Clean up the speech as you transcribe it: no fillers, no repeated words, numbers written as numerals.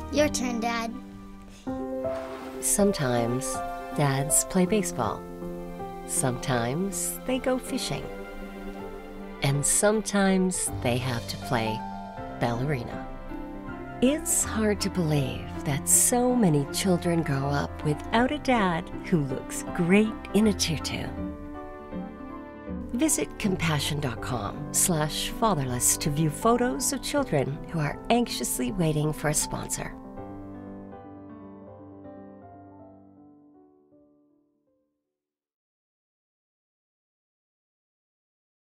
Your turn, Dad. Sometimes dads play baseball. Sometimes they go fishing. And sometimes they have to play ballerina. It's hard to believe that so many children grow up without a dad who looks great in a tutu. Visit compassion.com/fatherless to view photos of children who are anxiously waiting for a sponsor.